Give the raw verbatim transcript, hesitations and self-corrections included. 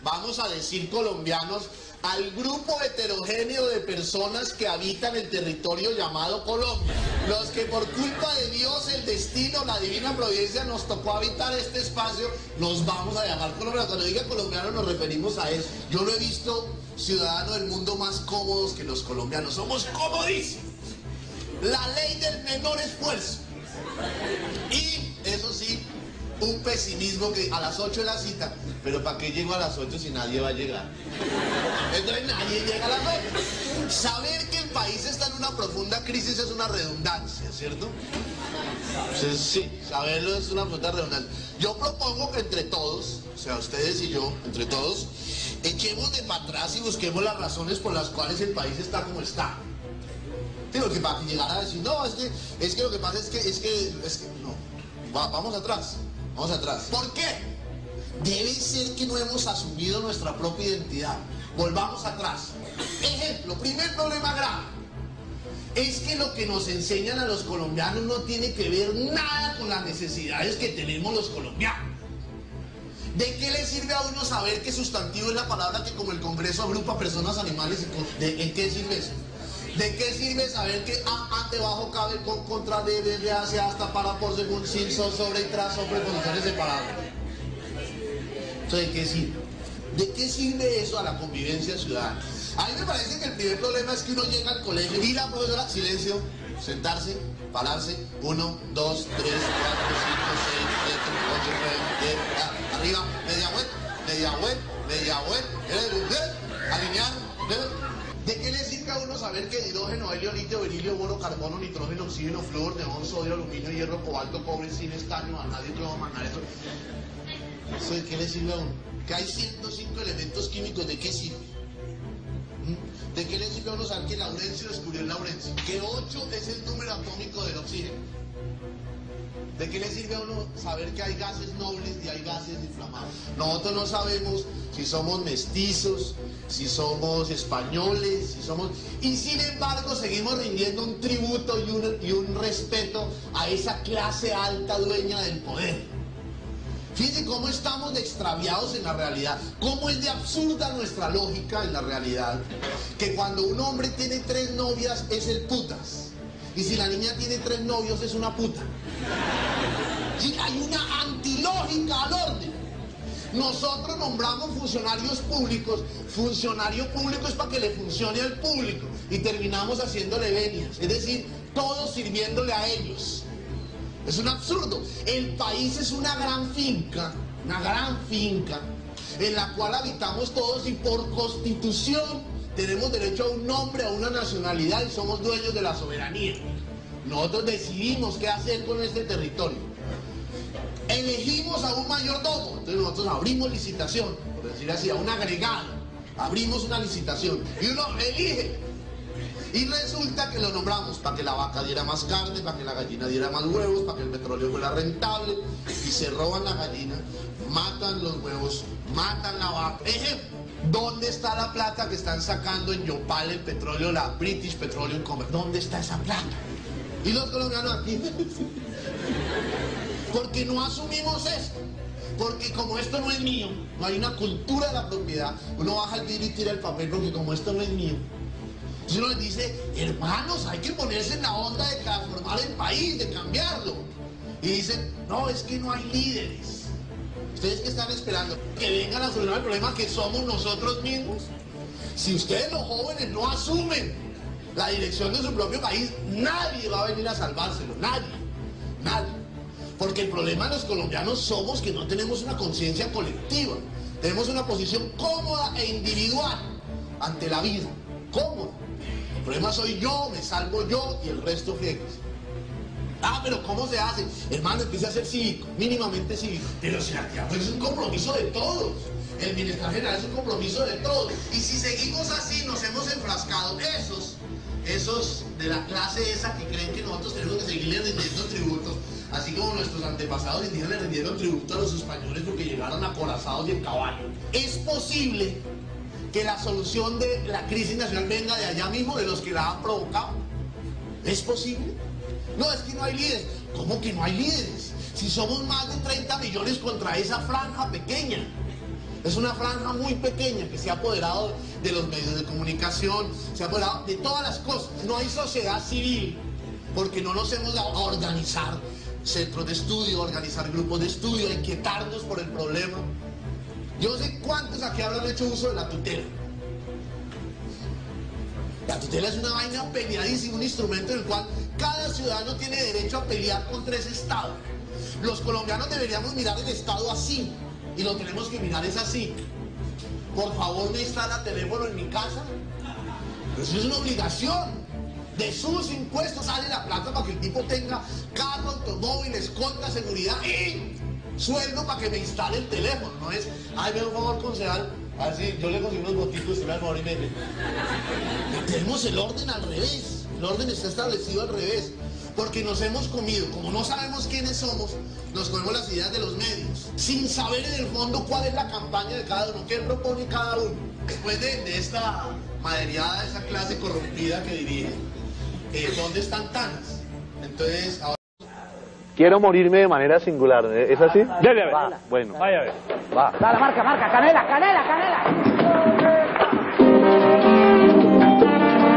vamos a decir colombianos, al grupo heterogéneo de personas que habitan el territorio llamado Colombia. Los que por culpa de Dios, el destino, la divina providencia nos tocó habitar este espacio, nos vamos a llamar colombianos. Cuando diga colombianos nos referimos a eso. Yo lo he visto ciudadanos del mundo más cómodos que los colombianos. Somos comodísimos. La ley del menor esfuerzo. Y eso sí, un pesimismo que a las ocho es la cita, pero ¿para qué llego a las ocho si nadie va a llegar? Entonces nadie llega a las ocho. Saber que el país está en una profunda crisis es una redundancia, ¿cierto? Entonces, sí, saberlo es una profunda redundancia. Yo propongo que entre todos, o sea, ustedes y yo, entre todos, echemos de para atrás y busquemos las razones por las cuales el país está como está. Digo, que para que llegara a decir, no, es que, es que lo que pasa es que, es que, es que, no, Va, vamos atrás, vamos atrás. ¿Por qué? Debe ser que no hemos asumido nuestra propia identidad. Volvamos atrás. Ejemplo, primer problema grave. Es que lo que nos enseñan a los colombianos no tiene que ver nada con las necesidades que tenemos los colombianos. ¿De qué le sirve a uno saber que sustantivo es la palabra que como el Congreso agrupa personas, animales y cosas? ¿De, ¿En qué sirve eso? ¿De qué sirve saber que A, A debajo cabe con contra D, D, D hacia hasta para por según sin so, sobre y tras sobre posiciones separadas? Entonces, ¿de qué sirve? ¿De qué sirve eso a la convivencia ciudadana? A mí me parece que el primer problema es que uno llega al colegio y la profesora, silencio, sentarse, pararse, uno, dos, tres, cuatro, cinco, seis, siete, ocho, nueve, diez, arriba, media vuelta, media vuelta, media vuelta, alinear, ¿de qué le sirve a uno saber que hidrógeno, helio, litio, berilio, boro, carbono, nitrógeno, oxígeno, flúor, neón, sodio, aluminio, hierro, cobalto, cobre, zinc, estaño, vanadio, cromo, magnesio? ¿Eso de qué le sirve a uno? Que hay ciento cinco elementos químicos, ¿de qué sirve? ¿Mm? ¿De qué le sirve a uno saber que Laurencio descubrió el Laurencio? Que ocho es el número atómico del oxígeno. ¿De qué le sirve a uno saber que hay gases nobles y hay gases inflamables? Nosotros no sabemos si somos mestizos, si somos españoles, si somos... Y sin embargo seguimos rindiendo un tributo y un, y un respeto a esa clase alta dueña del poder. Fíjense cómo estamos de extraviados en la realidad, cómo es de absurda nuestra lógica en la realidad, que cuando un hombre tiene tres novias es el putas, y si la niña tiene tres novios es una puta. Sí, hay una antilógica al orden. Nosotros nombramos funcionarios públicos, funcionario público es para que le funcione al público, y terminamos haciéndole venias, es decir, todos sirviéndole a ellos. Es un absurdo. El país es una gran finca, una gran finca, en la cual habitamos todos y por constitución tenemos derecho a un nombre, a una nacionalidad y somos dueños de la soberanía. Nosotros decidimos qué hacer con este territorio. Elegimos a un mayordomo, entonces nosotros abrimos licitación, por decir así, a un agregado, abrimos una licitación y uno elige. Y resulta que lo nombramos para que la vaca diera más carne, para que la gallina diera más huevos, para que el petróleo fuera rentable, y se roban la gallina, matan los huevos, matan la vaca. Ejemplo, ¿dónde está la plata que están sacando en Yopal el petróleo, la British Petroleum Company? ¿Dónde está esa plata? Y los colombianos aquí, porque no asumimos esto. Porque como esto no es mío, no hay una cultura de la propiedad, uno baja el vidrio y tira el papel porque como esto no es mío. Entonces uno les dice, hermanos, hay que ponerse en la onda de transformar el país, de cambiarlo. Y dicen, no, es que no hay líderes. ¿Ustedes qué están esperando? Que vengan a solucionar el problema que somos nosotros mismos. Si ustedes los jóvenes no asumen la dirección de su propio país, nadie va a venir a salvárselo, nadie, nadie. Porque el problema de los colombianos somos que no tenemos una conciencia colectiva. Tenemos una posición cómoda e individual ante la vida, cómoda. El problema soy yo, me salvo yo y el resto friegues. Ah, pero ¿cómo se hace? Hermano, empieza a ser cívico, mínimamente cívico. Pero si la actividad pues es un compromiso de todos. El bienestar general es un compromiso de todos. Y si seguimos así, nos hemos enfrascado. Esos, esos de la clase esa que creen que nosotros tenemos que seguirle rindiendo tributos, así como nuestros antepasados indígenas le rindieron tributo a los españoles porque llegaron acorazados y en caballo. Es posible que la solución de la crisis nacional venga de allá mismo, de los que la han provocado. ¿Es posible? No, es que no hay líderes. ¿Cómo que no hay líderes? Si somos más de treinta millones contra esa franja pequeña. Es una franja muy pequeña que se ha apoderado de los medios de comunicación, se ha apoderado de todas las cosas. No hay sociedad civil porque no nos hemos dado a organizar centros de estudio, organizar grupos de estudio, a inquietarnos por el problema. Yo no sé cuántos aquí habrán hecho uso de la tutela. La tutela es una vaina peleadísima, un instrumento en el cual cada ciudadano tiene derecho a pelear contra ese Estado. Los colombianos deberíamos mirar el Estado así, y lo tenemos que mirar es así. Por favor, me instala teléfono en mi casa. Eso es una obligación. De sus impuestos sale la plata para que el tipo tenga carro, automóvil, escolta, seguridad y sueldo para que me instale el teléfono. No es, ay, me da un favor, concejal, a ver si yo le consigo unos boticos y me da el favor y me... Tenemos el orden al revés. El orden está establecido al revés. Porque nos hemos comido, como no sabemos quiénes somos, nos comemos las ideas de los medios, sin saber en el fondo cuál es la campaña de cada uno, qué propone cada uno. Después de, de esta maderiada, esa clase corrompida que dirige, eh, ¿dónde están Tanas? Entonces, ahora... Quiero morirme de manera singular, ¿es así? Dale a ver. Va, bueno. Vaya a ver. Va. Dale, marca, marca, canela, canela, canela.